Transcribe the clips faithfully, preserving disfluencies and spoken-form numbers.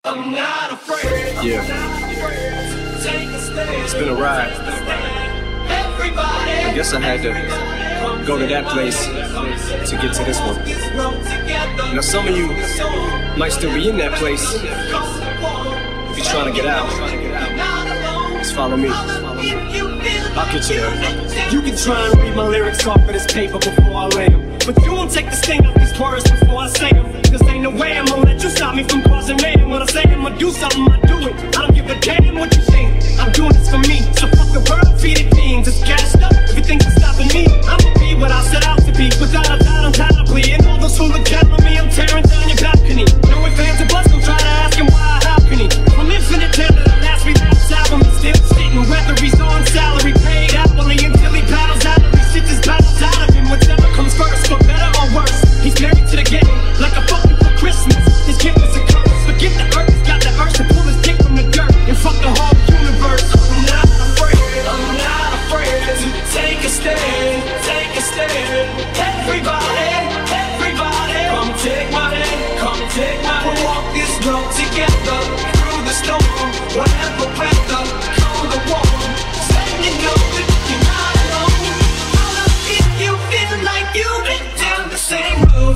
I'm not afraid. Yeah. It's been a ride. I guess I had to go to that place to get to this one. Now some of you might still be in that place. If you're trying to get out, just follow me. I'll get you there. You can try and read my lyrics off of this paper before I lay them, but you won't take the sting out these words before I say them. Cause ain't no way I'm gonna let you stop me from causing mayhem. When I say I'ma do something, I do it. I don't give a damn what you think. I'm doing this for me. So fuck the world, feed it beings. It's gassed up. If you think it's stopping me, I'ma be what I set out to be. Without a doubt, undoubtedly. And all those who look down on me, I'm tearing down your balcony. No advance of bust, don't try to ask him why, how can he? From infinite down to the last relapse album, he's still sitting. Whether he's on salary, paid hourly, until he battles out of he shit his battles out of him. Whatever comes first, for better or worse. He's married to the game, like a fucking for Christmas. His gift is a curse. Forget the earth, he's got the urge to pull his dick from the dirt and fuck the whole universe. I'm not afraid, I'm not afraid to take a stand, take a stand. Everybody, everybody, come take my hand, come take my hand. We'll walk this road together, through the storm, whatever weather, come the warm. Say you know that you're not alone. Holla if you feel like you've been down the same road.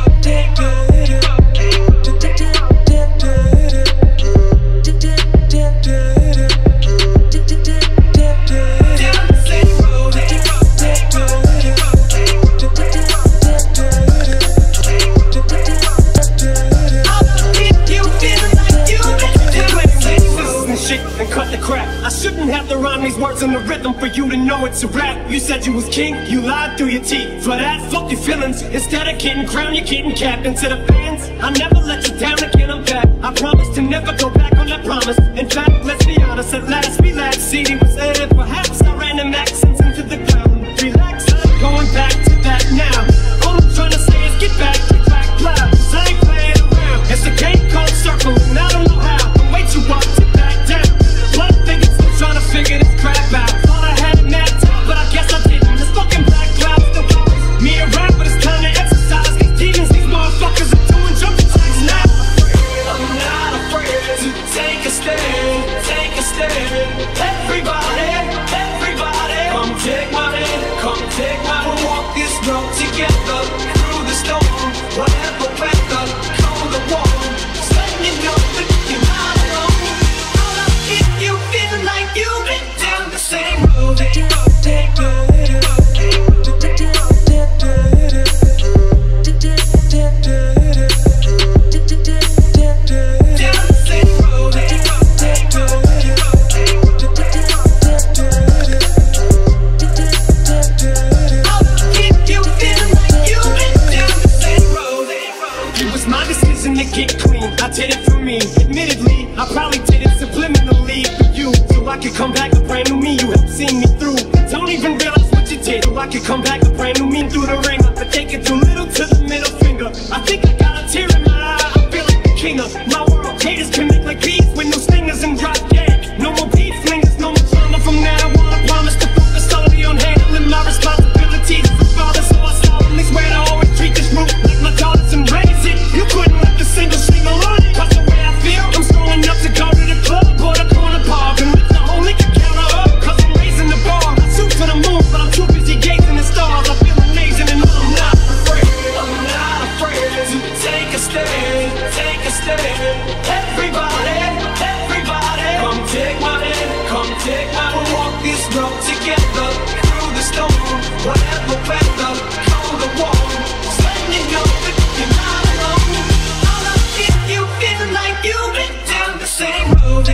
And cut the crap. I shouldn't have to rhyme these words in the rhythm for you to know it's a rap. You said you was king, you lied through your teeth. For that, fuck your feelings. Instead of getting crowned, you're getting capped. And to the fans, I never let you down again, I'm back. I promise to never go back on that promise. In fact, let's be honest, at last relax. C D was aired, perhaps I ran them accents into the ground. Relax, I'm going back to that now. All I'm trying to say is get back, get back, blah. Cause I ain't playing around. It's a game called circling, I don't know how. But wait you up to back down. Blood fingers still trying to figure this crap out. Thought I had it mapped out, but I guess I didn't. This fucking black cloud still follows me around, but it's time to exercise. These demons, these motherfuckers are doing jumping jacks now. I'm not afraid to take a stand, take a stand. Everybody, everybody, come take my hand, come take my hand. We'll walk this road together, through the storm, whatever weather, cold or warm. Just let me know that you're not alone. Holla if you feel like you've been down the same road. Get clean, I did it for me. Admittedly, I probably did it subliminally for you, so I could come back a brand new me. You helped see me through. Don't even realize what you did, so I could come back a brand new me through the ring. I take it too little to the middle finger. I think I got a tear in my eye. I feel like the king of my world. Haters can make like bees with no stingers and drop dead. No more beef flingers, no more drama from now on. I promise to focus solely on handling my responsibilities as a father, so I solemnly swear to always treat this roof like my daughters and raise it. You couldn't let the single stream alone. Cause the way I feel, I'm strong enough to go to the club or the corner bar and lift the whole liquor counter up. Cause I'm raising the bar. I shoot to the moon, but I'm too busy gazing at stars. I feel amazing and I'm not afraid. I'm not afraid to take a stand, take a stand. Everybody, everybody, come take my hand, come take my hand. We'll walk this road together, through the storm, whatever weather, cold or warm. Just let me know that you're not alone. Holla if you feel like you've been down the same road.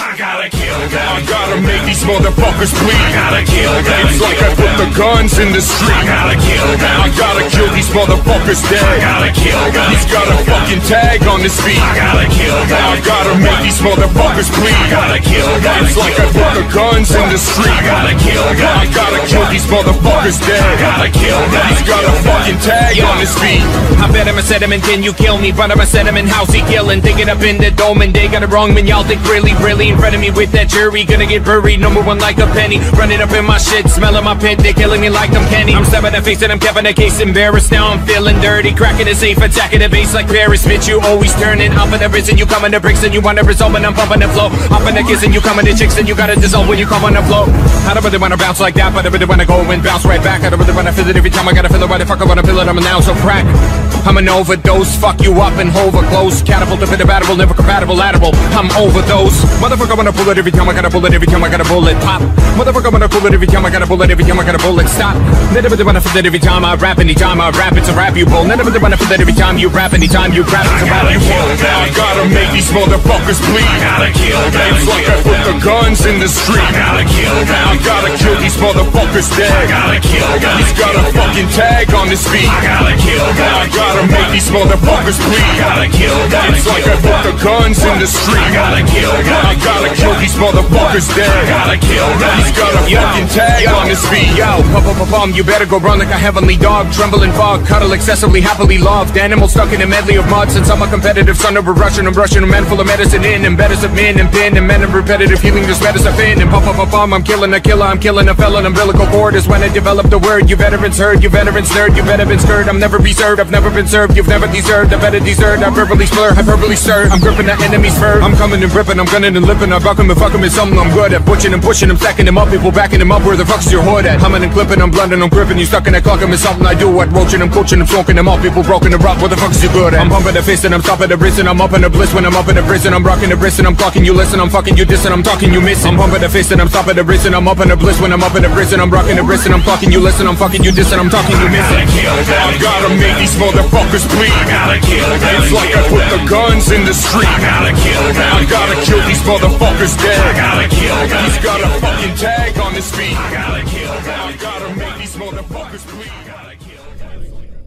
I gotta kill them. I gotta make these motherfuckers bleed. I gotta kill them. It's like I put the guns in the street. I gotta kill them. I gotta kill these motherfuckers dead. I gotta kill them. He's got a fucking tag on his feet. I gotta kill them. I gotta make these motherfuckers bleed. I gotta kill them. It's like I put the guns in the street. I gotta kill them. I gotta kill these motherfuckers dead. I gotta kill them. He's got a fucking tag on his feet. I bet him a sediment, can you kill me? But I'm a sediment, how's he killing? Digging up in the dome and they got it wrong, man. Y'all think really, really in front of me with that jury. Gonna get buried, number one like a penny. Running up in my shit, smelling my pit. They killing me like I'm Kenny. I'm stabbing the face and I'm keeping a case embarrassed. Now I'm feeling dirty, cracking the safe, attacking the base like Paris. Bitch, you always turning up in the prison. You coming to bricks and you want to result when I'm pumping the flow. Up in the kiss and you coming to chicks and you gotta dissolve when you come on the flow. I don't really wanna bounce like that, but I really wanna go and bounce right back. I don't really wanna feel it every time I gotta feel it. Why the fuck I wanna feel it? I'm an ounce of crack. I'm an overdose, fuck you up and hover close. Catapult to compatible, never compatible, lateral. I'm overdose. Motherfucker, wanna pull it every time I gotta pull it, every time I gotta pull it pop. Motherfucker, wanna pull it every time I gotta pull it, every time I gotta pull it stop. Never really wanna feel it every time I rap, anytime I rap, it's a rap you pull. Never really wanna feel it every time you rap, anytime you rap, it's a rap you pull. I gotta make these motherfuckers bleed. I gotta kill them. It's like I put the guns in the street. I gotta kill them. I gotta kill these motherfuckers dead. I gotta kill them. He's got a fucking tag on his feet. I gotta kill them. I gotta make these motherfuckers bleed. I gotta kill them. It's like I put the guns in the street. I gotta kill them. I gotta kill these motherfuckers dead. I gotta kill them. He's got a fucking tag on his feet. Yo, pop up a bomb, you better go run like a heavenly dog. Tremble in fog, cuddle excessively, happily loved. Animal stuck in a medley of mud. Since I'm a competitive son of a Russian, I'm rushing a man full of medicine in. And better of men and pin and men of repetitive healing, just medicine in. And pop up a bomb, I'm killing a killer, I'm killing a felon. Umbilical cord is when I develop the word. You veterans heard, you veterans nerd, you better been scared. I'm never reserved, I've never been served. You've never deserved, I better deserved. I verbally slur, hyperbole stir. I'm gripping the enemy's fur. I'm coming and ripping, I'm gunning and lipping. I buck him and fuck him is something I'm good at. Butching and pushing him, stacking him up, people backing him up. Where the fuck's your hood at? Humming and clipping, I'm blundering, I'm gripping. You stuck in that clock, him is something I do at. Roaching, I'm coaching, I'm smoking them up. People broken and rough, where the fuck's you good at? I'm pumping the fist and I'm stopping the wrist and I'm up in the bliss. When I'm up in the prison, I'm rocking the wrist and I'm clocking you listen. I'm fucking you dissing, I'm talking you missing. I'm pumping the fist and I'm stopping the wrist and I'm up in the bliss. When I'm up in the prison, I'm rocking the wrist and I'm clocking you listen. I'm fucking you dissing, I'm talking you missing. I gotta make these motherfuckers bleed. I gotta kill them. It's like I put the guns in the street. I gotta kill them. I gotta kill these motherfuckers dead. I gotta kill them. He's got a fucking tag on his feet. I gotta kill them. I gotta make these motherfuckers bleed. I gotta kill them.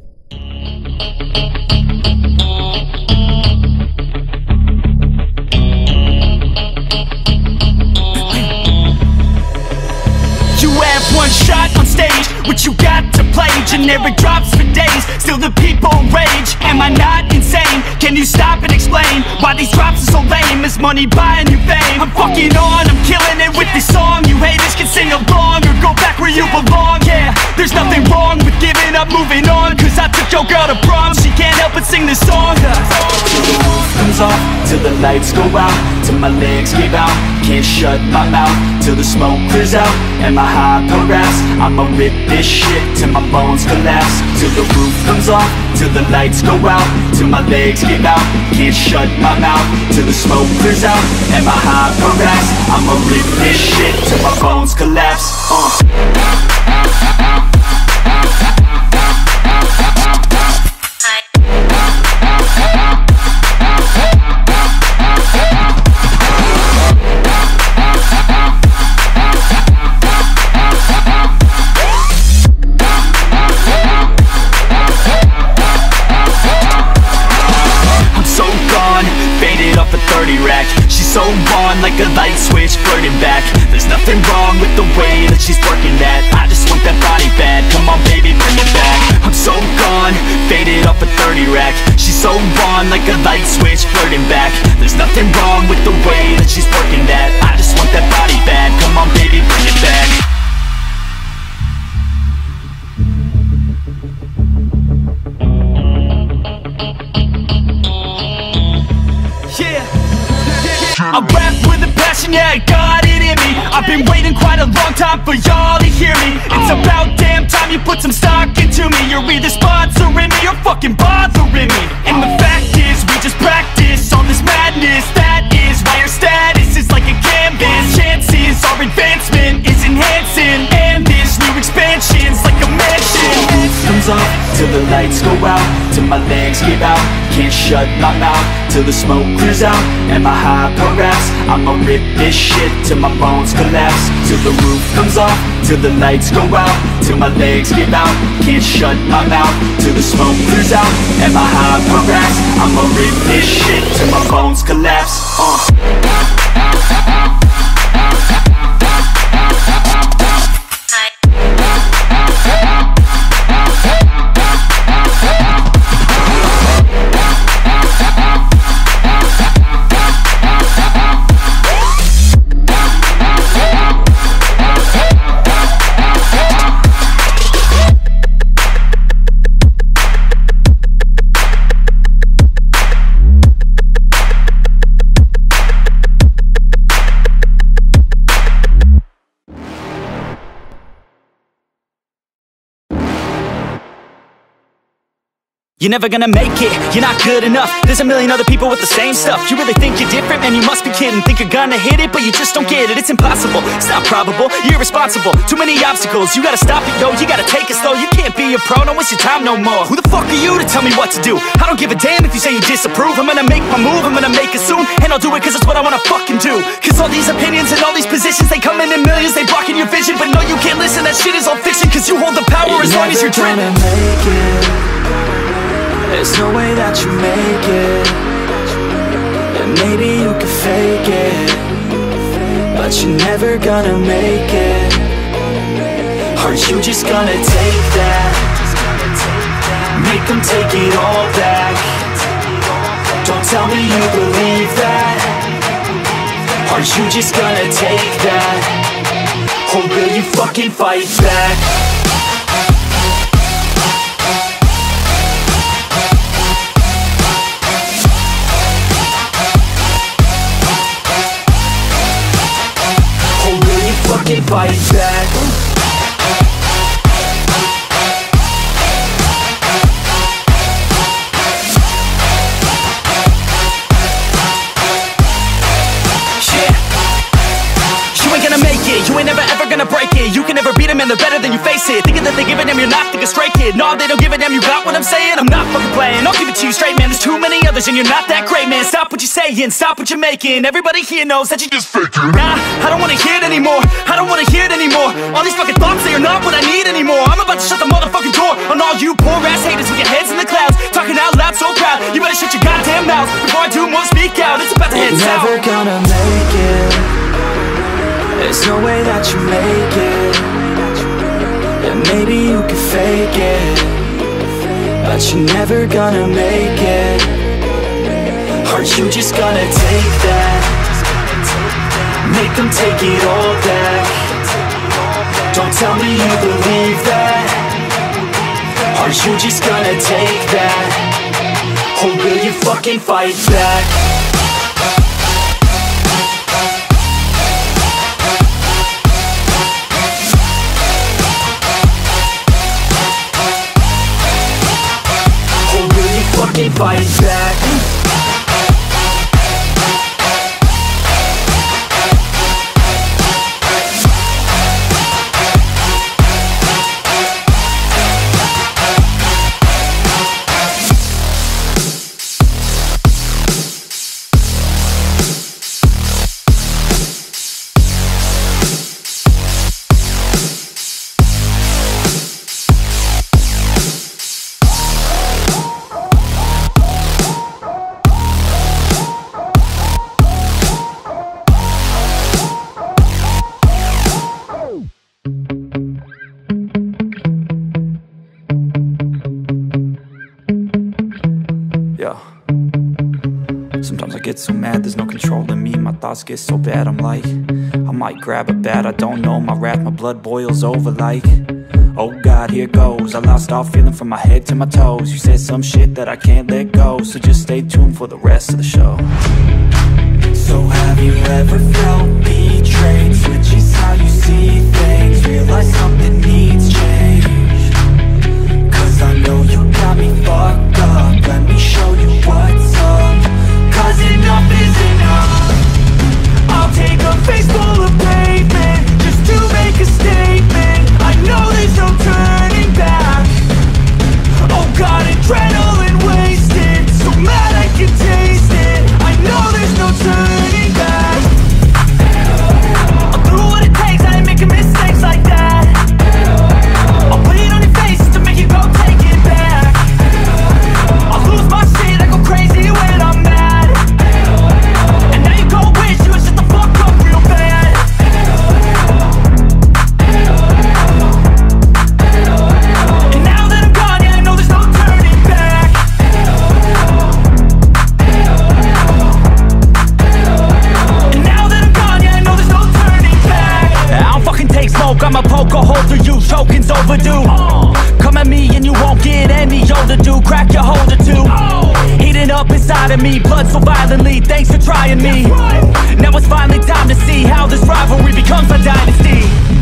You have one shot on stage, what you got to play? Generic drops for days, still the people rage. Am I not insane? Can you stop and explain why these drops are so lame? Is money buying you fame? I'm fucking on, I'm killing it with this song. You haters can sing along or go back where you belong. Yeah, there's nothing wrong with giving up, moving on. Cause I took your girl to prom, she can't help but sing this song. Till the roof comes off, till the lights go out, till my legs give out, can't shut my mouth, till the smoke clears out and my high harass. I'ma rip this shit till my bones collapse. Till the roof comes off, till the lights go out, till my legs give out, can't shut my mouth, till the smoke clears out and my high harass. I'ma rip this shit till my bones collapse. uh. Like a light switch, flirting back. There's nothing wrong with the way that she's working that. I just want that body bad, come on baby, bring it back. I'm so gone, faded off a thirty rack. She's so on like a light switch, flirting back. There's nothing wrong with the way that she's working that. I just want that body bad, come on baby, bring it back. I rap with a passion, yeah, I got it in me. I've been waiting quite a long time for y'all to hear me. It's about damn time you put some stock into me. You're either sponsoring me or fucking bothering me. And the fact is, we just practice all this madness. That is why our status is like a canvas. Chances our advancement is enhancing, and this new expansion's like a mansion. Comes off till the lights go out, till my legs give out. Can't shut my mouth till the smoke clears out. And my hyper raps, I'ma rip this shit till my bones collapse. Till the roof comes off, till the lights go out. Till my legs give out, can't shut my mouth till the smoke clears out. And my hyper raps, I'ma rip this shit till my bones collapse. uh. You're never gonna make it, you're not good enough. There's a million other people with the same stuff. You really think you're different? Man, you must be kidding. Think you're gonna hit it, but you just don't get it. It's impossible, it's not probable, you're irresponsible. Too many obstacles, you gotta stop it, yo. You gotta take it slow, you can't be a pro. Don't waste your time no more. Who the fuck are you to tell me what to do? I don't give a damn if you say you disapprove. I'm gonna make my move, I'm gonna make it soon. And I'll do it cause it's what I wanna fucking do. Cause all these opinions and all these positions, they come in in millions, they blocking your vision. But no, you can't listen, that shit is all fiction. Cause you hold the power You're as long as you're dreaming. There's no way that you make it. And maybe you can fake it, but you're never gonna make it. Are you just gonna take that? Make them take it all back. Don't tell me you believe that. Are you just gonna take that? Or will you fucking fight back? Fucking fight back. You ain't gonna make it, you ain't never ever gonna break it. You can never beat them and they're better than you, face it. Thinking that they give a damn, you're not, think a straight kid. No, they don't give a damn, you got what I'm saying? I'm not fucking playing, I'll give it to you straight, man. There's too many others and you're not that great, man. Stop what you're saying, stop what you're making. Everybody here knows that you just faking. Nah, I don't wanna hear it anymore, I don't wanna hear it anymore. All these fucking thoughts, they are not what I need anymore. I'm about to shut the motherfucking door on all you poor ass haters with your heads in the clouds, talking out loud so proud. You better shut your goddamn mouth before I do more speak out. It's about to head south. You're never gonna make it. There's no way that you make it. And maybe you can fake it, but you're never gonna make it. Are you just gonna take that? Make them take it all back. Don't tell me you believe that. Are you just gonna take that? Or will you fucking fight back? Fucking fight back. Sometimes I get so mad, there's no control in me. My thoughts get so bad, I'm like, I might grab a bat, I don't know. My wrath, my blood boils over like, oh God, here goes. I lost all feeling from my head to my toes. You said some shit that I can't let go, so just stay tuned for the rest of the show. So have you ever felt betrayed? Switches how you see things, realize something needs change. Cause I know you got me fucked up, let me show you what's up. Cause enough is enough. I'll take a face full of pavement just to make a statement. I know there's no turning back. Oh God, adrenaline me, blood so violently, thanks for trying me. Now it's finally time to see how this rivalry becomes a dynasty.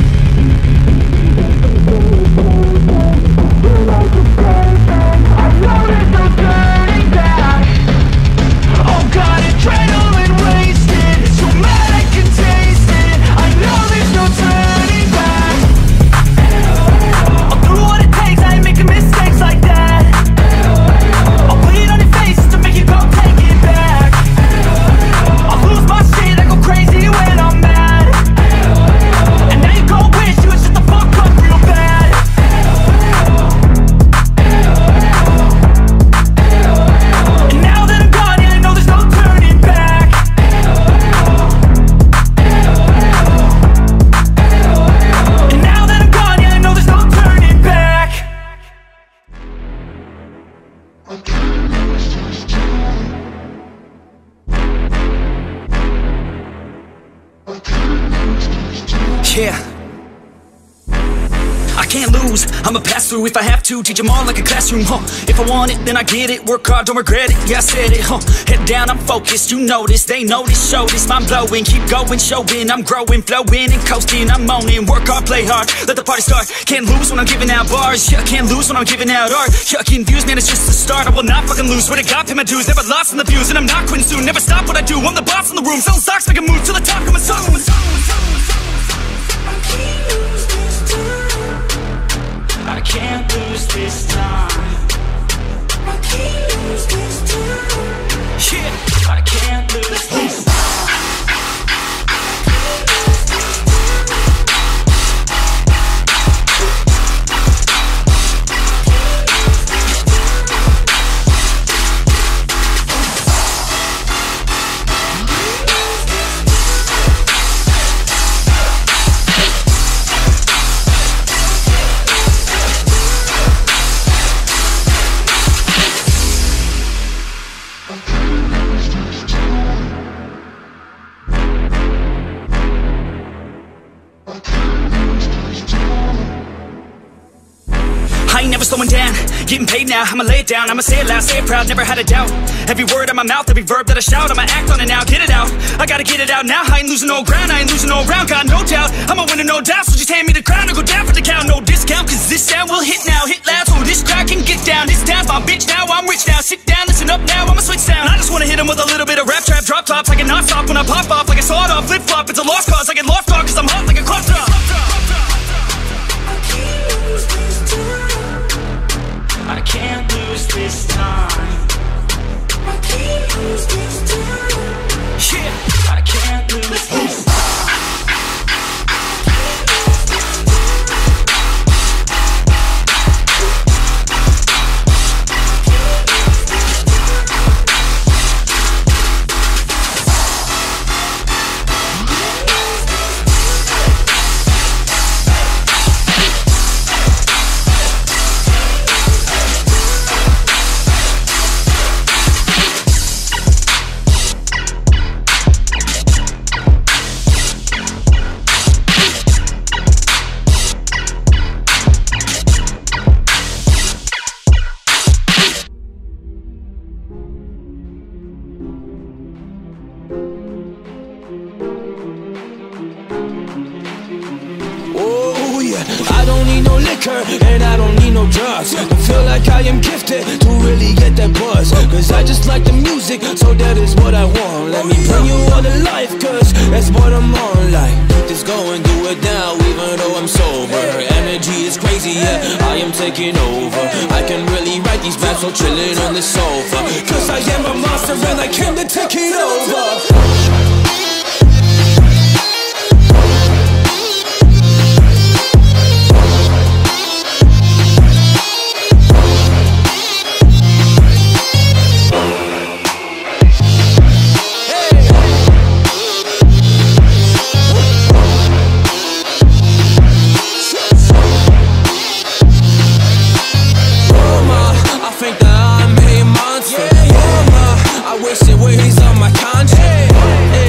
Oh God, adrenaline wasted, so mad I can taste it. I know there's no turning back. I'll do what it takes, I ain't making mistakes like that. I'll bleed on your face just to make you go take it back. I'll lose my shit, I go crazy when I'm mad. And now you gon' wish you would shut the fuck up real bad. And now that I'm gone, yeah, I know there's no turning back. And now that I'm gone, yeah, I know there's no turning back. Yeah, I can't lose, I'ma pass through if I have to. Teach them all like a classroom, huh? If I want it, then I get it. Work hard, don't regret it, yeah I said it, huh? Head down, I'm focused, you notice. They notice, show this, mind blowing. Keep going, showing, I'm growing. Flowing and coasting, I'm moaning. Work hard, play hard, let the party start. Can't lose when I'm giving out bars. Yeah, can't lose when I'm giving out art. Yeah, confused, man, it's just the start. I will not fucking lose, swear to God, pay my dues. Never lost in the views, and I'm not quitting soon. Never stop what I do, I'm the boss in the room. Selling stocks, making moves to the top, coming soon. I can't lose this time. I can't lose this time. Yeah, I can't lose this time. I ain't never slowing down, getting paid now, I'ma lay it down, I'ma say it loud, say it proud, never had a doubt. Every word out my mouth, every verb that I shout, I'ma act on it now, get it out. I gotta get it out now, I ain't losing no ground, I ain't losing no round, got no doubt. I'ma win it, no doubt, so just hand me the crown or go down for the count. No discount, cause this sound will hit now, hit loud, so this guy can get down. This town's my bitch now, I'm rich now, sit down, listen up now, I'ma switch sound. I just wanna hit him with a little bit of rap trap, drop tops, I can not stop when I pop off like a sawed off, flip flop, it's a lost cause, I get lost dog, cause I'm hot like a crop top. I can't lose this time. I can't lose this time. Yeah, I can't lose this time. I don't need no liquor and I don't need no drugs. I feel like I am gifted to really get that buzz, cause I just like the music, so that is what I want. Let me bring you all to life, cause that's what I'm on. Like, just go and do it now, even though I'm sober. Energy is crazy, yeah, I am taking over. I can really write these raps so chilling on the sofa, cause I am a monster and I came to take it over. Wasted ways on my conscience.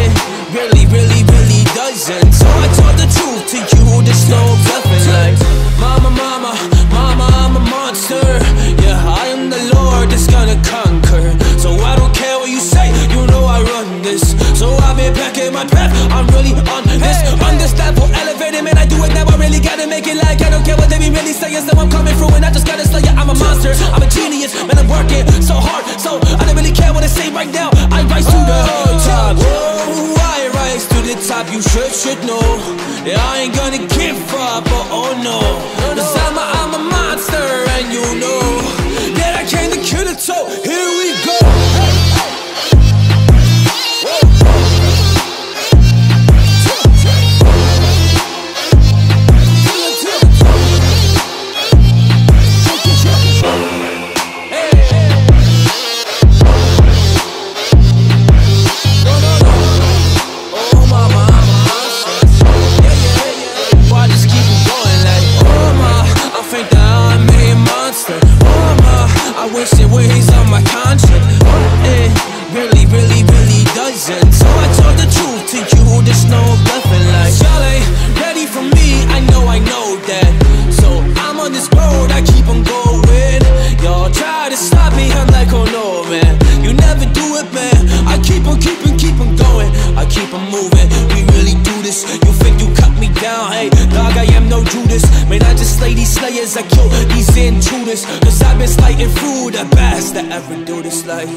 I've been back in my path. I'm really on this, on this level, elevated, man. I do it now, I really gotta make it like I don't care what they be really saying. So I'm coming through and I just gotta slay it. I'm a monster, I'm a genius, man. I'm working so hard, so I don't really care what I say right now. I rise to the top. Oh, I rise to the top. You should should know. Yeah, I ain't gonna give up. Oh, oh no, cause I'm a, I'm a monster, and you know that I came to kill it. So here we go. I wish it weighs on my conscience. It really, really, really doesn't. So I told the truth to you, there's no bluffing. Like y'all ain't ready for me, I know, I know that. So I'm on this road, I keep on going. Y'all try to stop me, I'm like, oh no, man. You never do it, man. I keep on, keep on, keep on going. I keep on moving, we really do this. You think you cut me down, hey, dog, I am no Judas. Man, I just slay these slayers, I kill these intruders. Cause I've been slighting through the best that ever do this life.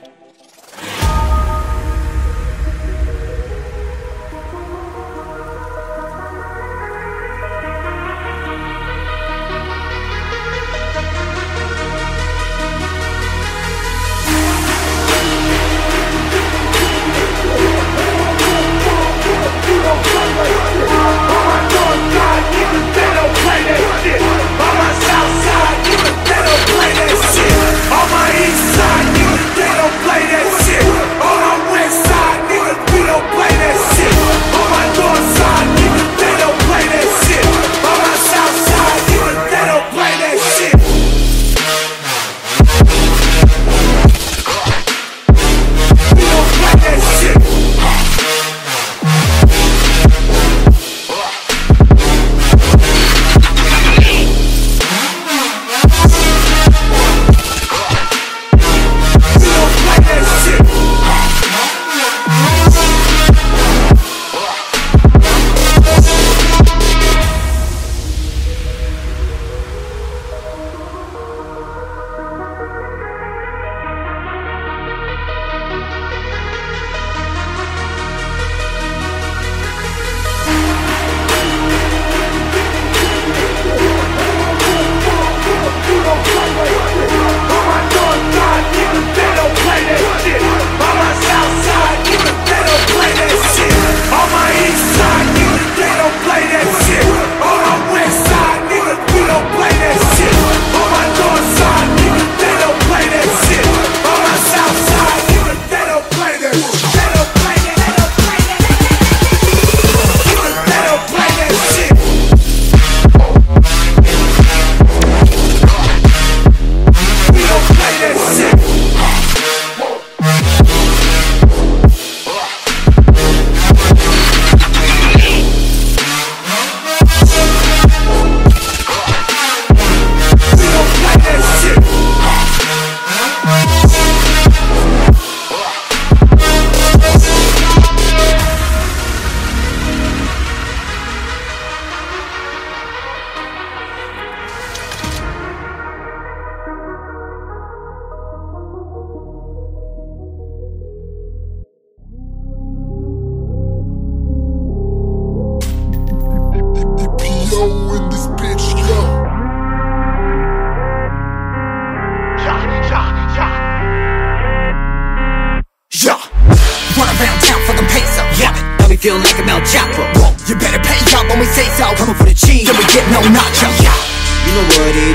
Feel like I'm El Chapo. Whoa, you better pay up when we say so. Coming for the cheese, then we get no nacho. Yeah, you know what it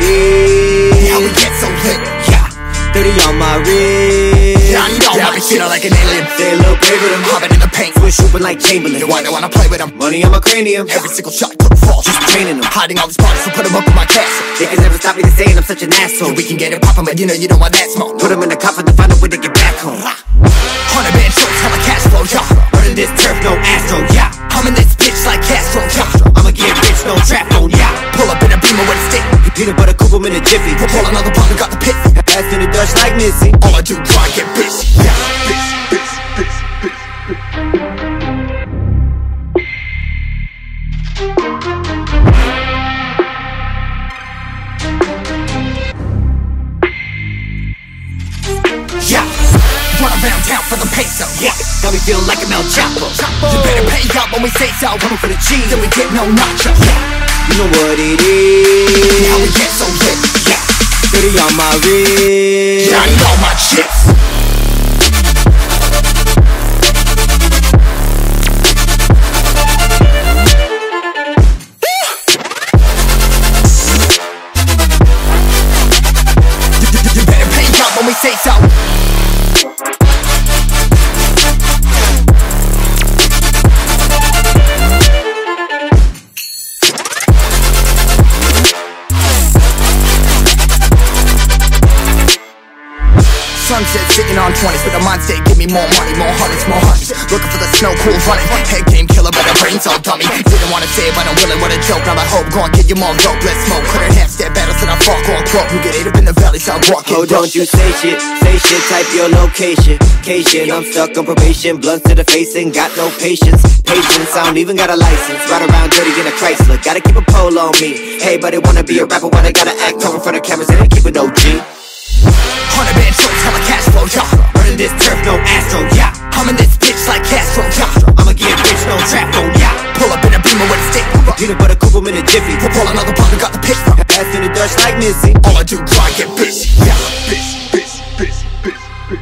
is. How we get so lit. Yeah, thirty on my wrist. Yeah, I know. Yeah, I be feeling like an alien. They look brave with them, hopping in the paint, switch hooping like Chamberlain. Why they wanna play with them? Money on my cranium. Every single shot couldn't fall, just training them. Hiding all these parts, so put them up in my castle. They can never stop me to saying I'm such an asshole. Yeah, we can get it poppin', but you know you don't want that smoke. Put them in the coffin to find out when they get back home. Hundred band shorts, hella cash flow, yeah. Running this turf, no astro, yeah. I'm in this bitch like Castro, yeah. I'ma get rich, no trap phone, yeah. Pull up in a beamer with a stick. Peanut butter cuckoo in a jiffy. Pull another pump and got the pit. Ass in the Dutch like Missy. All I do, try get busy, yeah. Busy, busy, busy, busy, busy. when we say so. Coming for the cheese, then we get no nacho. Yeah, you know what it is. How we get so lit. Yeah, thirty on my wrist. Yeah, I know my chips. You better pay up when we say so. Sunset sitting on twenties with a mind state. Give me more money, more hundreds, more hundreds. Looking for the snow pools running. Head game killer, but the brain's all dummy. Didn't wanna say it, but I'm willing. What a joke. Now I hope go and get you more dope. Let's smoke. Couldn't half step battles and I fuck on quote. You get ate up in the valley, so I walk. Oh, don't you say shit, say shit. Type your location. Cation, I'm stuck on probation. Blunts to the face and got no patience. Patience, I don't even got a license. Ride around dirty in a Chrysler. Gotta keep a pole on me. Hey, buddy, wanna be a rapper? Why they gotta act over in front of cameras and they keep it O G? Hundred band shorts, hella cash flow, yeah. Running this turf, no Astro, yeah. Humming this bitch like Castro, yeah. I'ma get rich, no trap, no, yeah. Pull up in a beamer with a stick. Peanut butter couple minute jiffy. Pull another block and got the pitch from. Fast in the Dutch like Missy. All I do, grind, get busy, yeah. Busy, busy, busy, busy, busy.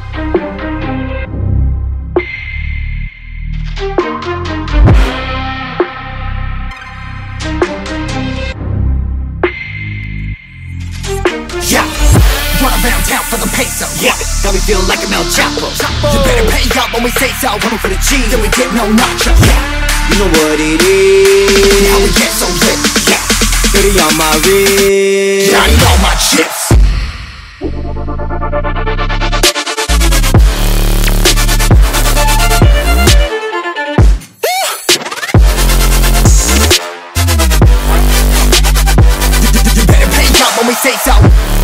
Yeah. Run around town for the peso. Yeah, now we feel like a El Chapo. You better pay up when we say so. Coming for the cheese, then we get no nacho. Yeah, you know what it is. How we get so lit. Yeah, thirty on my wrist. Yeah, I know my chips. You better pay up when we say so.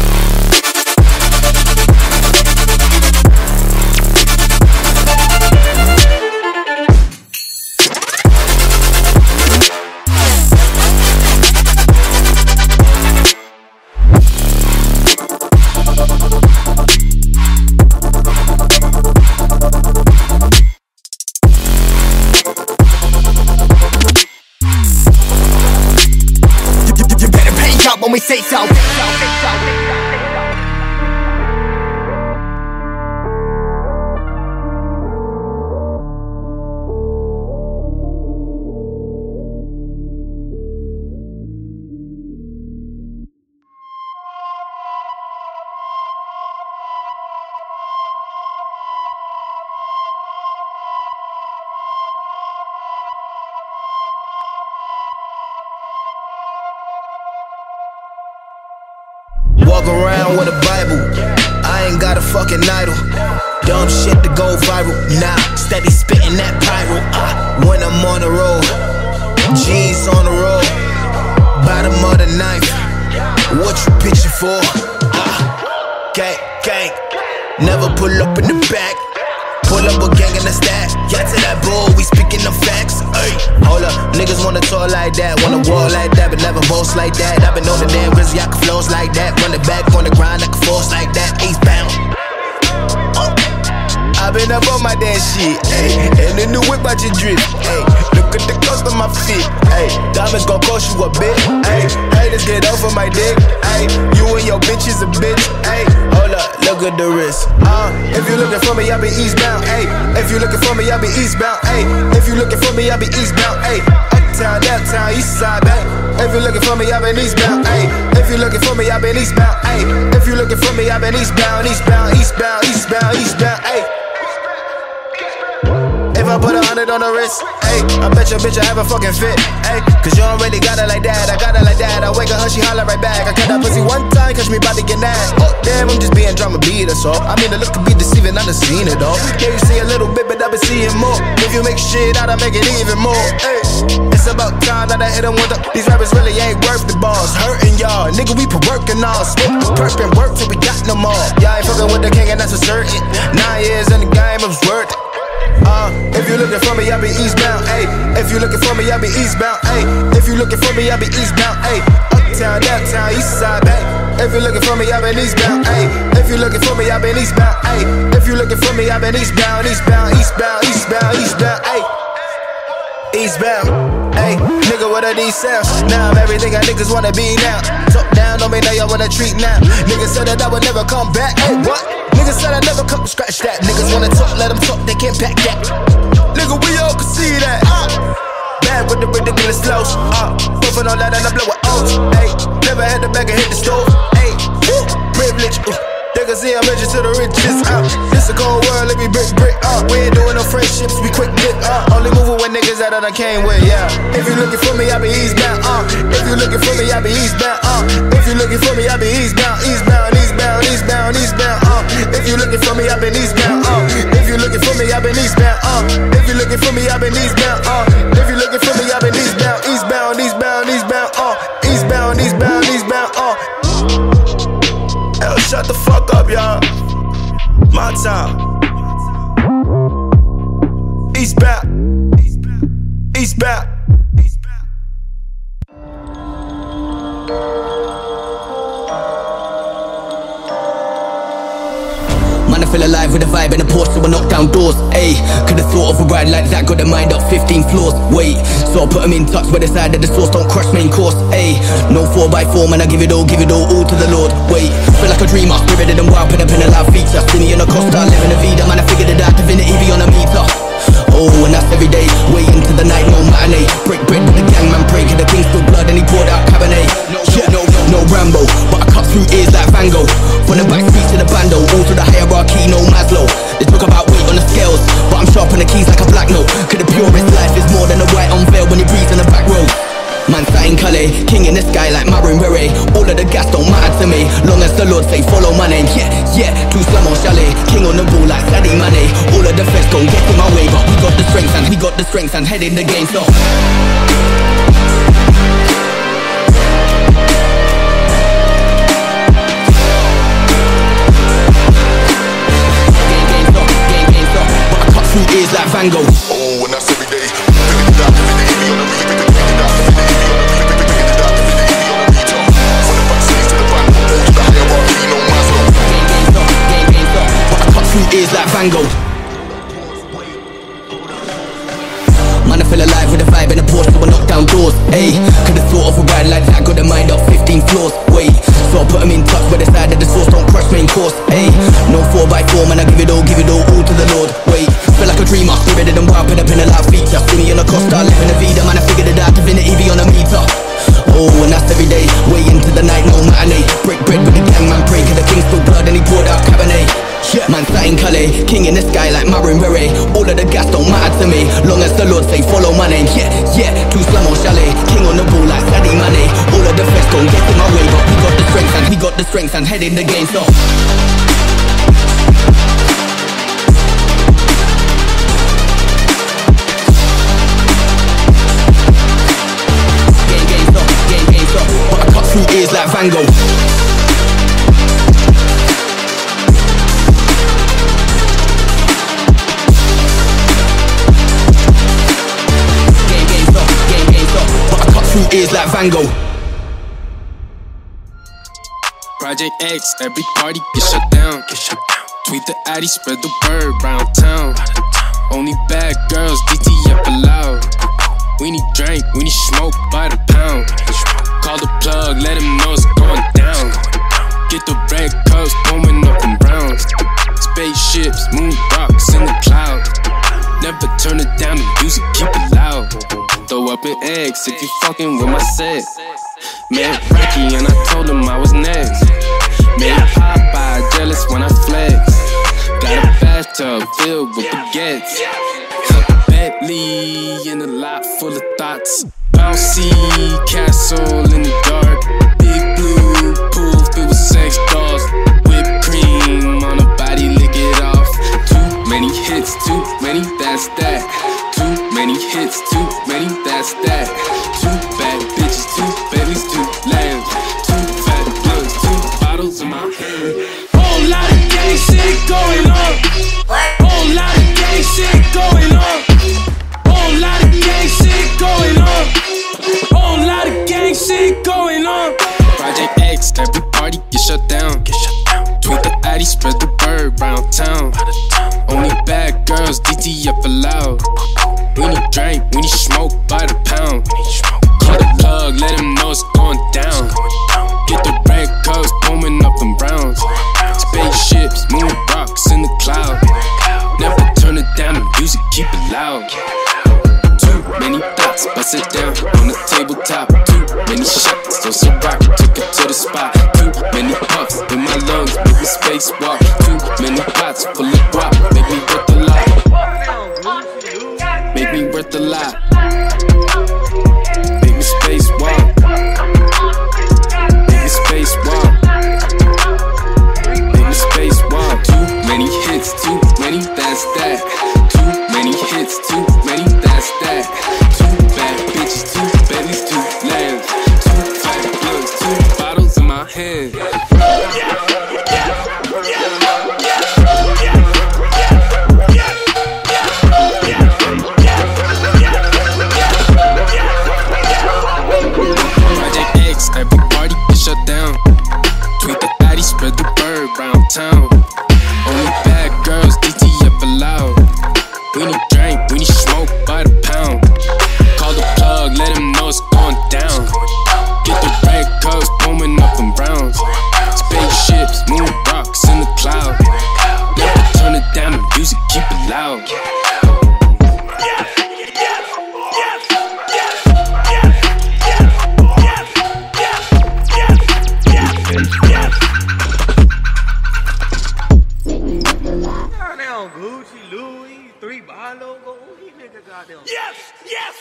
When we say so. Walk around with a Bible, I ain't got a fucking idol. Dumb shit to go viral, nah, steady spitting that pyro. uh, When I'm on the road, G's on the road, bottom of the knife, what you pitching for? uh, Gang, gang, never pull up in the back. Pull up a gang in the stack. Yeah, to that bull, we speaking the facts. Ay, hold up, niggas wanna talk like that, wanna walk like that, but never boast like that. I've been on the damn grizzly, I can flows like that. Run it back on the grind, I can force like that. Eastbound. Oh. I've been up on my damn shit, ayy. And in the whip out your drip, ayy. Look at the cost of my feet, ayy. Diamonds gon' cost you a bit, ayy. Haters get over my dick, ayy. You and your bitch is a bitch, ayy. Hold up, look at the wrist. Uh, if you looking for me, I be eastbound, ayy. If you looking for me, I be eastbound, ayy. If you looking for me, I be eastbound, ayy. Uptown, downtown, east side, ayy. If you looking for me, I been eastbound, ayy. If you looking for me, I been eastbound, ayy. If you looking for me, I been eastbound, eastbound, eastbound, eastbound, eastbound, ayy. If I put a hundred on the wrist, ayy, I bet your bitch I have a fucking fit, ayy. Cause you don't really got it like that, I got it like that. I wake up, her, she holler right back. I cut that pussy one time, catch me about to get that. Oh, damn, I'm just being drama beat, that's all. I mean, the look could be deceiving, I done seen it all. Yeah, you see a little bit, but I been seeing more. If you make shit out, I make it even more, ayy. It's about time that I hit them with the. These rappers really ain't worth the balls. Hurting y'all, nigga, we put work and all. Smoke, perk and work till we got no more. Y'all ain't fucking with the king, and that's for certain. Nine years in the game, it was worth it. Uh, if you looking for me, I be eastbound, ayy. If you looking for me, I be eastbound, ayy. If you looking for me, I be eastbound, ayy. Uptown, downtown, east side, ayy. If you looking for me, I been eastbound, ayy. If you looking for me, I been eastbound, ayy. If you looking for me, I been eastbound, eastbound, eastbound, eastbound, eastbound, ayy. eastbound. Hey, nigga, what are these sounds? Now I'm everything I niggas wanna be now. Top down on me, now y'all wanna treat now. Niggas said that I would never come back. Hey, what? Niggas said I never come, scratch that. Niggas wanna talk, let them talk, they can't back that. Nigga, we all can see that. Uh, bad with the ridiculous flows. Uh, puffin' on that and I blow it O's. Hey, never had to back and hit the stove. Hey, woo, privilege. Ooh. They can see I'm rich to the riches. Uh, this a cold world, let me brick, brick. Uh, we ain't doing no friendships, we quick dick. Uh, only moving with niggas that I done came with. Yeah. If you looking for me, I be eastbound. Uh, if you looking for me, I be eastbound. Uh, if you looking for me, I be eastbound, eastbound, eastbound, eastbound, eastbound. Uh, if you looking for me, I been eastbound. Uh, if you looking for me, I been eastbound. Uh, if you looking for me, I been eastbound. Uh, if you looking for me, I been eastbound, eastbound, eastbound, eastbound. Uh, eastbound, eastbound, eastbound. Uh. Hell, shut the fuck up, y'all. My time. Eastbound. Eastbound. Man, I feel alive with a vibe and a Porsche, so I knock down doors. Ayy, could've thought of a ride like that, got the mind up fifteen floors. Wait, so I put them in touch with the side of the sauce, don't crush main course. Ayy, no four by four, man, I give it all, give it all, all to the Lord. Wait, feel like a dreamer, spirited and wild, pin up in a loud feature. See me in a Costa, living a vida, man, I figured it out, divinity be on a meter. Oh, and that's every day, way into the night, no matinee. Break bread with the gang, man, pray, the king still blood, and he poured out Cabernet. Yeah, no, no Rambo, but I cut through ears like Van Gogh. From the back streets to the bando, all to the hierarchy, no Maslow. They talk about weight on the scales, but I'm sharp on the keys like a black note. Cause the purest life is more than a white unveil when you breathe on the back road. Man, sat in Calais, king in the sky like Marin Beret. All of the gas don't matter to me, long as the Lord say follow my name. Yeah, yeah, two slam on chalet, king on the ball like Sadio Mane. All of the feds don't get in my way, but we got the strength and we got the strength and head in the game, so through ears like Van Gogh. Oh, and that's every day. Pick it up, pick it on a beat, pick it, pick it up, pick it on a beat, pick it up, pick it on a beat. From the back stage to the front, all to the hierarchy, no Maslow. Game, game, stop, game, game, stop. But I cut through ears like Van Gogh. Man, I feel alive with a vibe and a Porsche, so I knock down doors. Ayy, could've thought of a ride like that, got the mind up fifteen floors. Wait, so I put them in touch with the side of the sauce, don't crush main course. Ayy, no four by four, man, I give it all, give it all, all to the Lord. Wait, feel like a dreamer, spirited and wild, pin up in a loud feature. See me in a Costa, living a vida, man, I figured it out, divinity be on a meter. Oh, and that's every day, way into the night, no matinee. Break bread with the gang, man, pray, cause the king still blood, and he poured out Cabernet. Yeah, man, sat in Calais, king in the sky like Marin Beret. All of the gas don't matter to me, long as the Lord say follow my name. Yeah, yeah, two slam on chalet, king on the ball like Sadio Mane. All of the feds don't get in my way, but we got the strength and we got the strength and head in the game, so game, game, stop, game, game, stop. But I cut through ears like Van Gogh. Through ears like Van Gogh. Project X, every party get shut down. Get shut down. Tweet the addy, spread the word round town. Only bad girls, D T F allowed. We need drink, we need smoke by the pound. Call the plug, let him know it's going down. Get the red cups, blowing up in browns. Spaceships, moon rocks in the clouds. Never turn it down, the music keep it loud. Throw up an X if you fucking with my set. Met Rocky and I told him I was next. Made Popeye jealous when I flex. Got a bathtub filled with baguettes. Bentley in a lot full of thoughts. Bouncy castle in the dark. Big blue pool filled with sex dolls. Whipped cream on her body, lick it off. Too many hits, too many, that's that. Too many hits, too many, that's that. Two bad bitches, two babies, two lambs. Two fat bloods, two bottles in my hand. Whole lot of gang shit going on. Whole lot of gang shit going on. Whole lot of gang shit going on. Whole lot of gang shit going on. Project X, every party get shut down. Get shut down. Tweet the addy, spread the word round town. Only bad girls, D T F allowed. We need drink, we need smoke by the pound. Call the plug, let him know it's going down. Get the red cups, booming up them browns. Spaceships, moon rocks in the cloud. Never turn it down, the music keep it loud. Too many thoughts, bust it down on the tabletop. Too many shots, so so rock, took it to the spot. Too many puffs in my lungs, make me spacewalk. Too many pots full of guap, make me worth a lot. Make me worth a lot. Make me spacewalk. Make me spacewalk. Make me spacewalk. Too many hits, too many, that's that. Too many hits, too many, that's that. Two bad bitches, two bellies, two lambs. Two fat bloods, two bottles in my hand. Project X, every party get shut down. Tweet the fatty, spread the bird round town. Only bad girls, D T F allowed. We need drink, we need smoke by the pound. Call the plug, let him know it's going down. Get the red cups, booming up them browns. Spaceships, moon rocks in the cloud. Never turn it down, the music keep it loud. Gucci, Louis, three bar logo, these niggas goddamn. Yes, yes.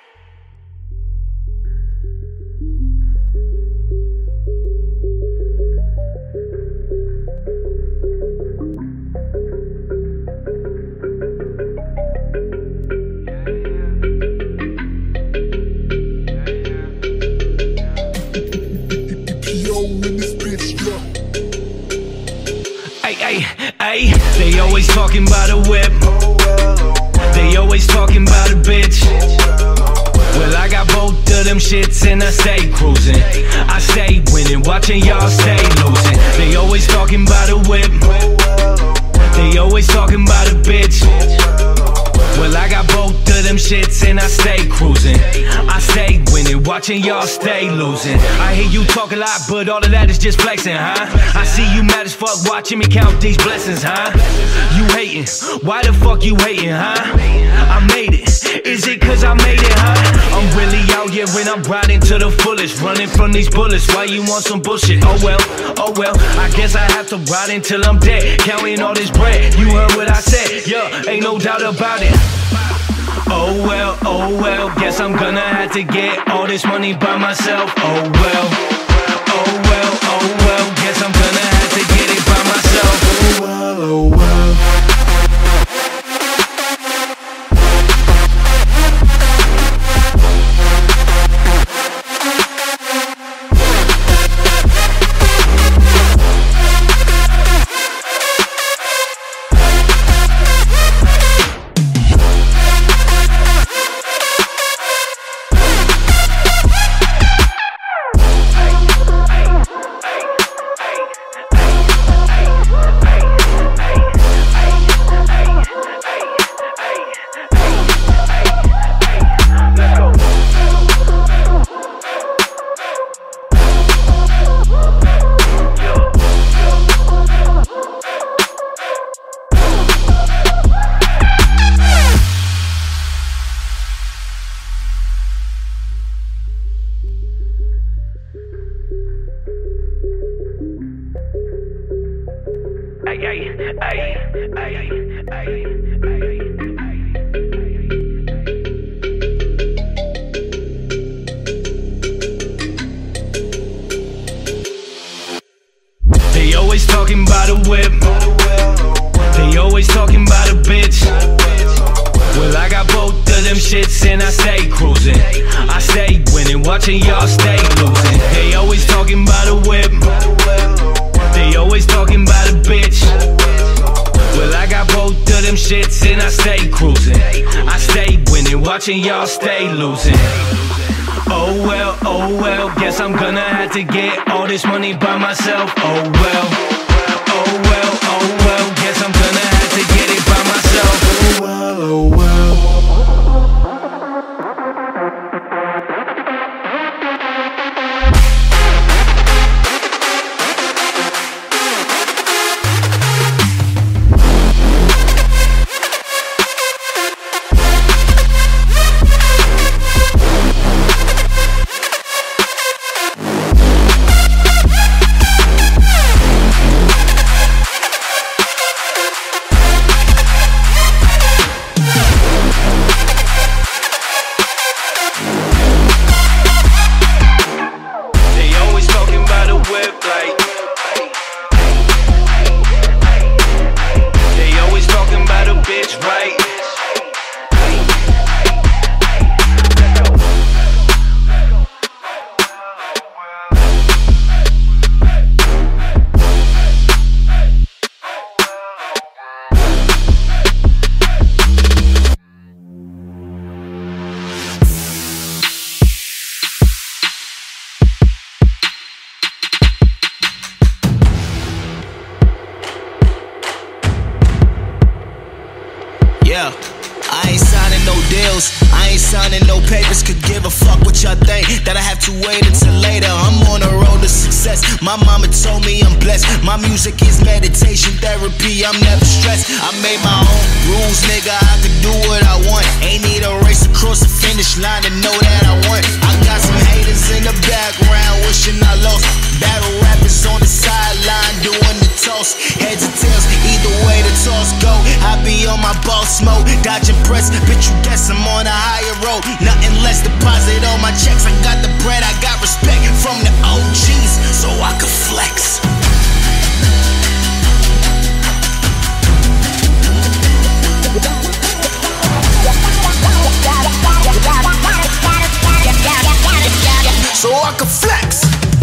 Ay, they always talking about a whip. They always talking about a bitch. Well, I got both of them shits and I stay cruising. I stay winning, watching y'all stay losing. They always talking about a whip. They always talking about a bitch. Well, I got both of them shits and I stay cruising. I stay winning, watching y'all stay losing. I hear you talk a lot, but all of that is just flexing, huh? I see you mad as fuck watching me count these blessings, huh? You hating, why the fuck you hating, huh? I made it, is it cause I made it, huh? I'm really out here when I'm riding to the fullest, running from these bullets. Why you want some bullshit? Oh well, oh well, I guess I have to ride until I'm dead, counting all this bread. You heard what I said, yeah, ain't no doubt about it. Oh well, oh well, guess I'm gonna have to get all this money by myself. Oh well, oh well, oh well, guess I'm gonna have to get it by myself. Oh well, oh well. They always talking about a whip. They always talking about a bitch. Well, I got both of them shits and I stay cruising. I stay winning, watching y'all stay losing. They always talking about a whip. They always talking about a bitch. Well, I got both of them shits and I stay cruising. I stay winning, watching y'all stay losing. Oh well, oh well, guess I'm gonna have to get all this money by myself. Oh well, oh well, oh well, guess I'm gonna have to get it by myself. Oh well, oh well. bills. I ain't signing no papers, could give a fuck what y'all think. That I have to wait until later. I'm on a road to success. My mama told me I'm blessed. My music is meditation therapy, I'm never stressed. I made my own rules, nigga, I could do what I want. Ain't need a race across the finish line to know that I won. I got some haters in the background wishing I lost. Battle rappers on the sideline doing the toss. Heads or tails, either way the toss go. I be on my boss mode, dodging press. Bitch, you guess I'm on a higher road. Nothing less, deposit all my checks. I got the bread, I got respect from the O Gs, so I could flex. So I can flex.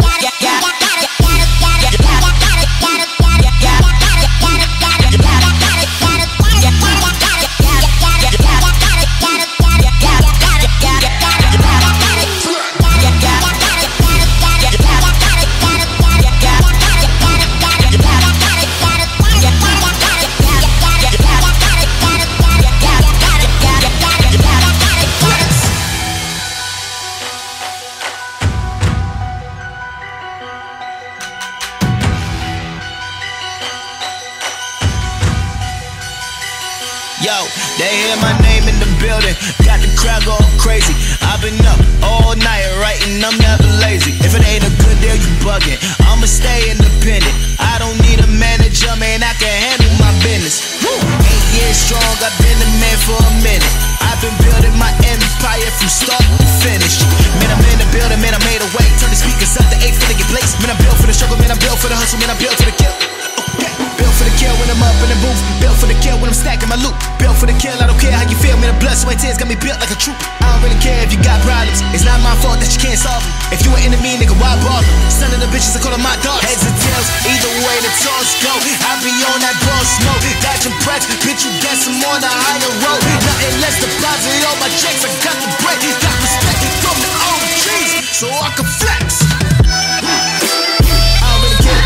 Yo, they hear my name in the building, got the crowd going crazy. I've been up all night writing, I'm never lazy. If it ain't a good deal, you bugging. I'ma stay independent. I don't need a manager, man, I can handle my business. Woo! Eight years strong, I've been the man for a minute. I've been building my empire from start to finish. Man, I'm in the building, man, I made a way. Turn the speakers up to eight for the get place. Man, I'm built for the struggle, man, I'm built for the hustle, man, I'm built to the kill. Okay. Built for the kill when I'm up in the booth. Built for the kill when I'm stacking my loot. Built for the kill, I don't care how you feel. Man, the blood, sweat, tears got me built like a troop. I don't really care if you got problems. It's not my fault that you can't solve them. If you an enemy, nigga, why bother? Son of the bitches, I call them my dogs. Heads and tails, either way the toss go. I be on that boss mode. Dodging press, bitch, you guess I'm on a higher road. Nothing less deposit all my checks. I got the bread, got respect from the O Gs, so I can flex. I don't really care.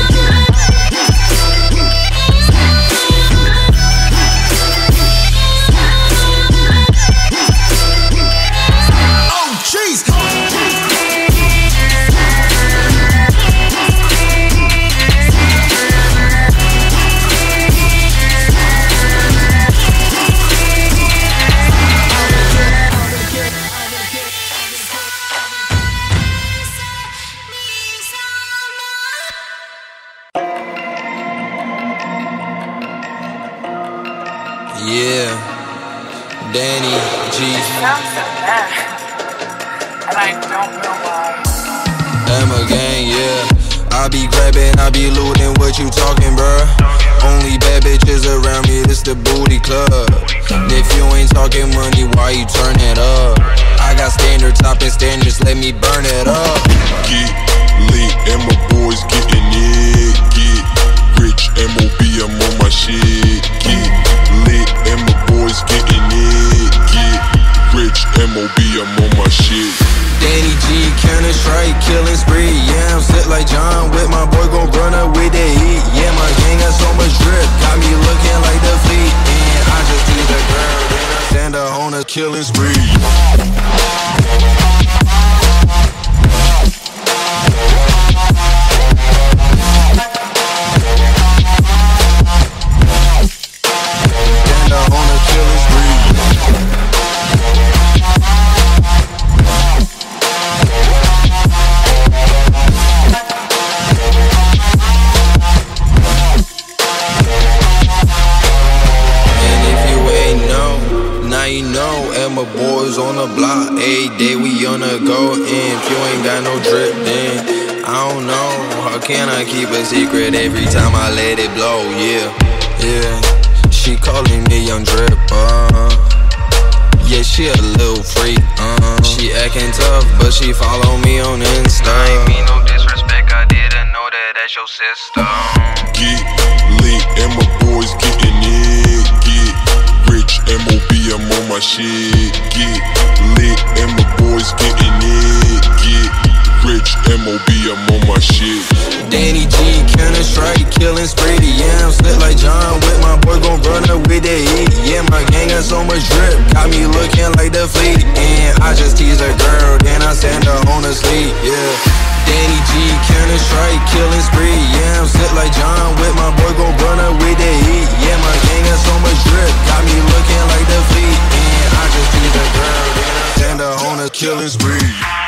Yeah, Danny G. Emma gang, yeah. I be grabbing, I be looting, what you talking, bruh? Only bad bitches around me, this the booty club. If you ain't talking money, why you turn it up? I got standard top and standards, let me burn it up. Get lit and my boys getting it. Get rich, M O B, I'm on my shit. Get lit and my boys getting it. Get rich, M O B, I'm on my shit. Danny G, Counter Strike, killing spree. Yeah, I'm set like John with my boy, gon' run up with the heat. Yeah, my gang got so much drip, got me looking like the fleet. And I just need a girl, then I stand her on a killing spree. Boys on the block, every day we on the go. And if you ain't got no drip, then I don't know. How can I keep a secret every time I let it blow? Yeah, yeah. She calling me Young Drip, uh. Yeah, she a little freak, uh. She acting tough, but she follow me on Insta. I ain't mean no disrespect, I didn't know that that's your sister. Get lit and my boys getting it. Get rich, M O B, I'm on my shit. Get lit and my boys getting it. Get rich, M O B, I'm on my shit. Danny G, Counter Strike, killing spree. Yeah, I'm slick like John with my boy, gon' run up with the heat. Yeah, my gang gang got so much drip, got me looking like the fleet. And I just tease a girl, then I send her on to sleep, yeah. Danny G, Counter Strike, killing spree. Yeah, I'm sit like John with my boy, gon' run up with the heat. Yeah, my gang got so much drip, got me looking like the fleet. And I just tease a girl, then I send her on a killing spree.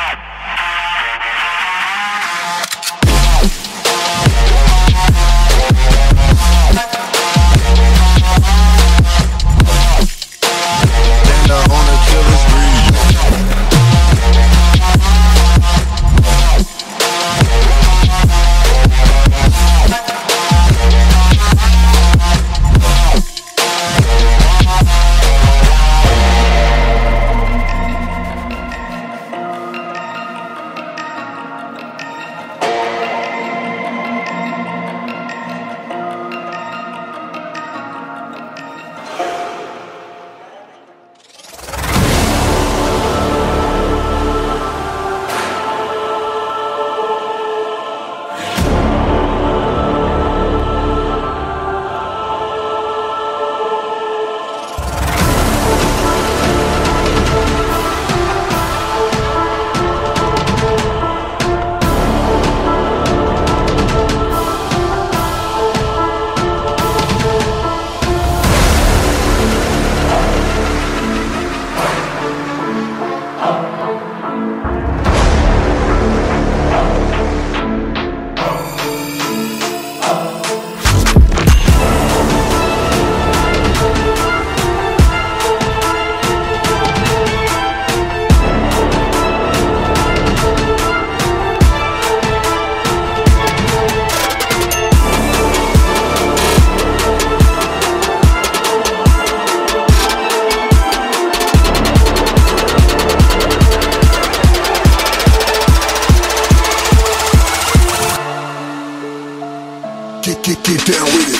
Get, get, get down with it.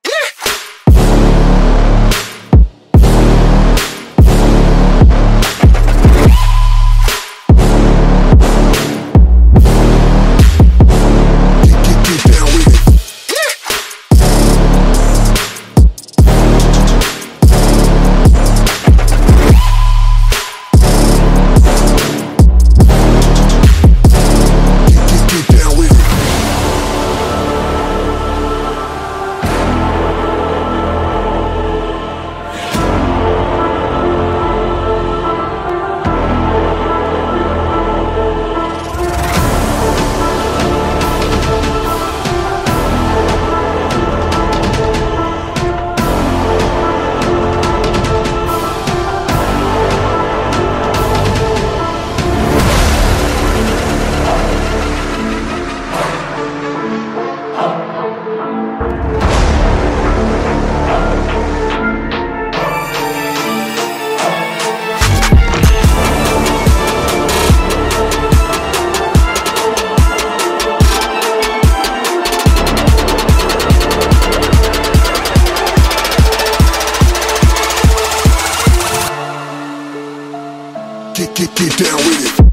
Get, get, get down with it.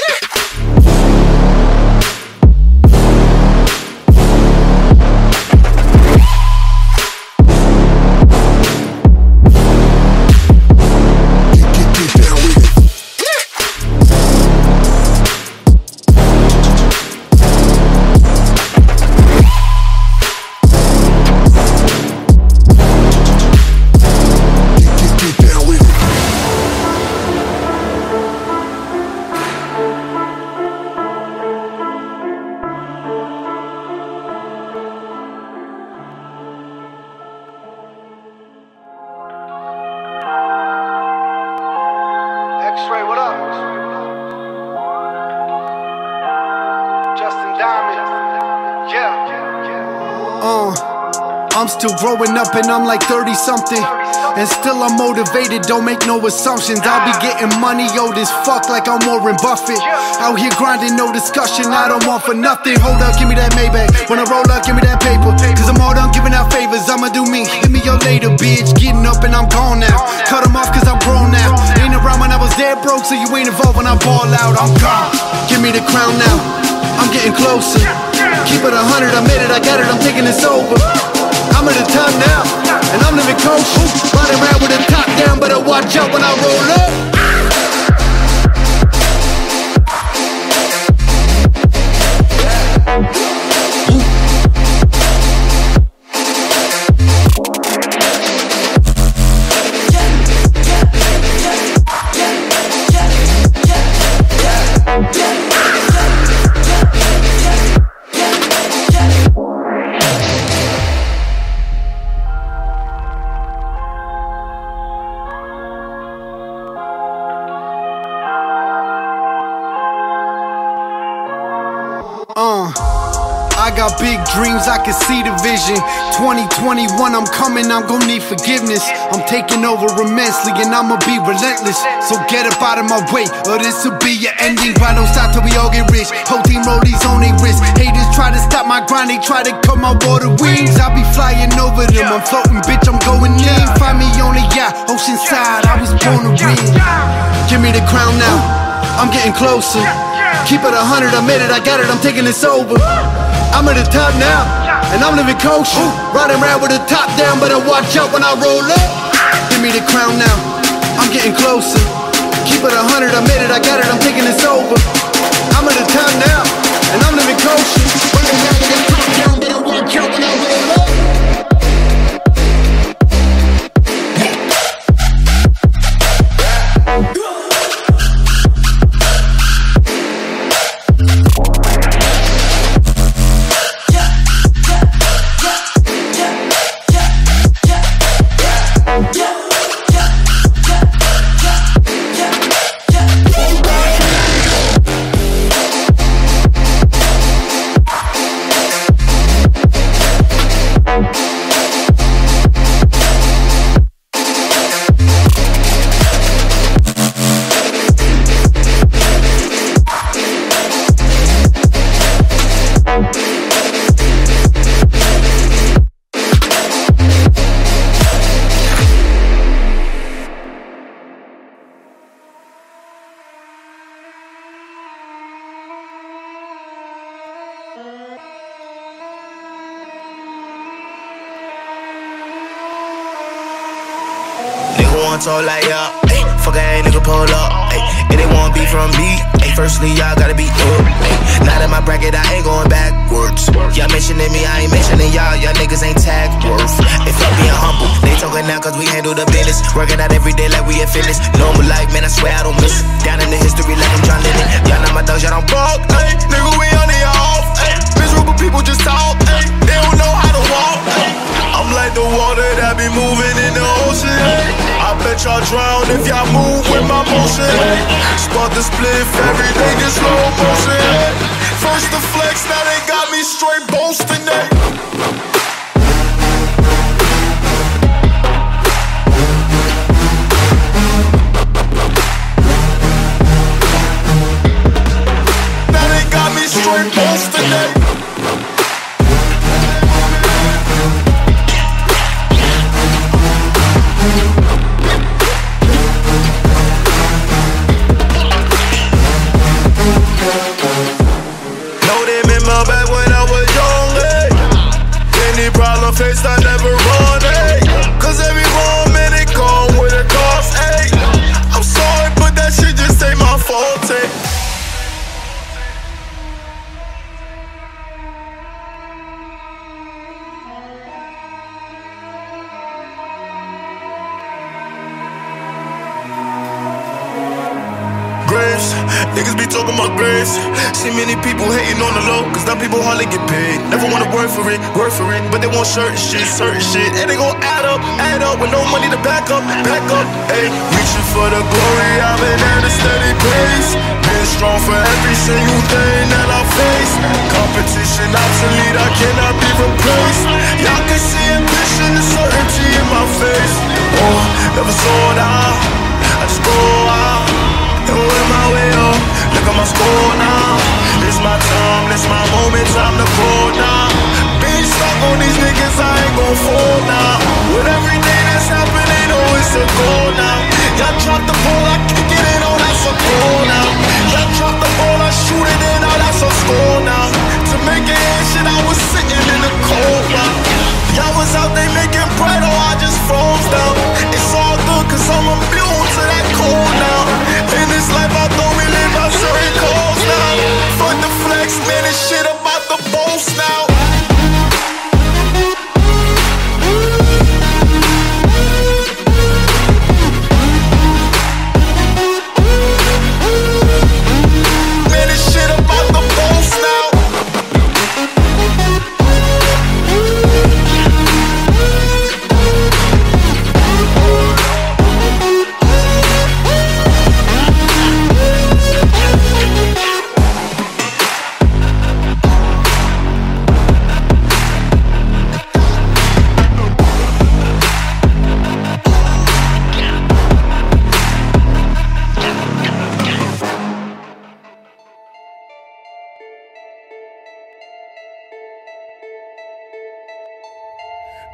X-Ray, what up? Justin Diamond, yeah. Uh, I'm still growing up and I'm like thirty something, and still I'm motivated, don't make no assumptions. I'll be getting money old as fuck like I'm Warren Buffett. Out here grinding, no discussion, I don't want for nothing. Hold up, give me that Maybach, when I roll up, give me that paper. Cause I'm all done giving out favors, I'ma do me. Hit me up later, bitch, getting up and I'm gone now. Cut them off cause I'm grown now. Ain't around when I was dead broke, so you ain't involved when I ball out. I'm gone, give me the crown now, I'm getting closer. Keep it a hundred, I made it, I got it, I'm taking this over. I'm at the top now, and I'm living kosher. Riding around with the top down, better watch out when I roll up. Uh, I got big dreams, I can see the vision. Twenty twenty-one, I'm coming, I'm gon' need forgiveness. I'm taking over immensely and I'ma be relentless. So get up out of my way, or this'll be your ending. Grind don't stop till we all get rich. Whole team rollies on their wrist. Haters try to stop my grind, they try to cut my water wings. I be flying over them, I'm floating, bitch, I'm going in. Find me on a yacht, oceanside, I was born to win. Give me the crown now, I'm getting closer. Keep it a hundred, I made it, I got it, I'm taking this over. I'm at the top now, and I'm living kosher. Riding around with the top down, better watch out when I roll up. Give me the crown now, I'm getting closer. Keep it a hundred, I made it, I got it, I'm taking this over. I'm at the top now, and I'm living kosher. Riding around with the top down, better watch out when I roll up. Talk like yeah, ayy, fuck a ain't nigga pull up, ayy, if they want beef from me, ayy, firstly y'all gotta be up, ayy, not in my bracket, I ain't going backwards, y'all mentioning me, I ain't mentioning y'all, y'all niggas ain't tag worth, if I'm being humble, they talking now cause we handle the business, working out every day like we in fitness, normal life, man, I swear I don't miss it, down in the history like I'm John Lennon, y'all not my dogs, y'all don't bark, ayy, nigga we on the off, ayy, miserable people just talk, ayy, they don't know how to walk, ayy, I'm like the water that be moving in the ocean, ayy. I bet y'all drown if y'all move with my motion. Spot the spliff, everything is slow motion. First the flex, now they got me straight boasting. Now they got me straight boasting. Face I never run, ayy, cause every moment it come with a cost, ayy. I'm sorry, but that shit just ain't my fault, ayy. Graves, niggas be talking about graves. See many people hating on the low, cause now people hardly get paid. Never wanna work for it, work for it, but they want certain shit, certain shit. And they gon' add up, add up with no money to back up, back up, ayy. Reaching for the glory, I've been at a steady pace. Been strong for every single thing that I face. Competition obsolete, I cannot be replaced. Y'all can see ambition and certainty in my face. Oh, never sold out, I just go out. And with my way up, look at my score now. This my time, this my moment, time to go now. Being stuck on these niggas, I ain't gon' fall now. With every day that's happening, oh, it's a goal now. Y'all drop the ball, I kick it in, oh, that's a goal now. Y'all drop the ball, I shoot it in, oh, that's a score now. To make it in, shit, I was sitting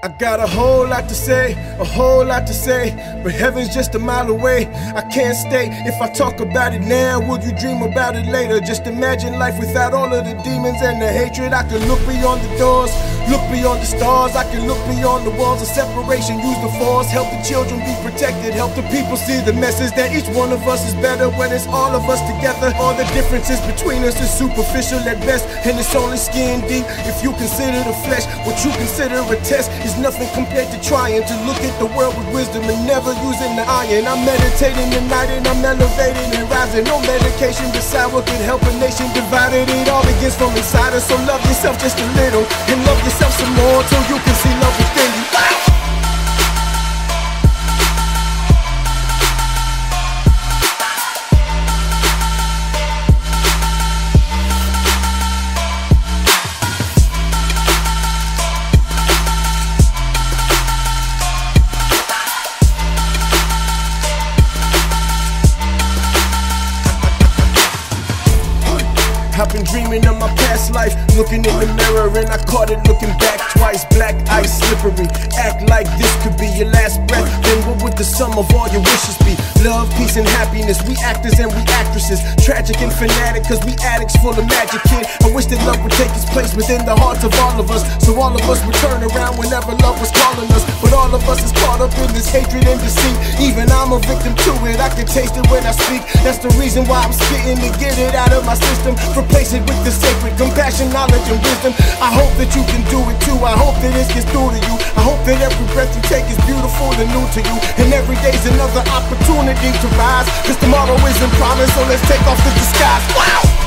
I got a whole lot to say, a whole lot to say, but heaven's just a mile away. I can't stay. If I talk about it now, would you dream about it later? Just imagine life without all of the demons and the hatred. I can look beyond the doors, look beyond the stars. I can look beyond the walls of separation. Use the force, help the children be protected. Help the people see the message that each one of us is better when it's all of us together. All the differences between us is superficial at best, and it's only skin deep. If you consider the flesh what you consider a test, is nothing compared to trying to look at the world with wisdom and never using the iron. I'm meditating tonight and I'm elevating and rising. No medication beside what could help a nation divided. It all begins from inside us, so love yourself just a little and love yourself some more till you can see love within you. I've been dreaming of my past life, looking in the mirror and I caught it looking back twice. Black ice slippery, act like this could be your last breath. Then what would the sum of all your wishes be? Love, peace and happiness, we actors and we actresses. Tragic and fanatic cause we addicts full of magic, kid. I wish that love would take its place within the hearts of all of us, so all of us would turn around whenever love was calling us. But all of us is caught up in this hatred and deceit. Even I'm a victim to it, I can taste it when I speak. That's the reason why I'm spitting to get it out of my system. Replace it with the sacred compassion, knowledge and wisdom. I hope that you can do it too. I hope that this gets through to you. I hope that every breath you take is beautiful and new to you, and every day's another opportunity to rise, cause tomorrow isn't promised, so let's take off the disguise. Wow!